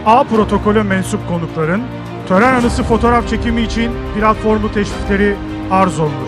A protokole mensup konukların tören anısı fotoğraf çekimi için platformu teşrifleri arz olunur.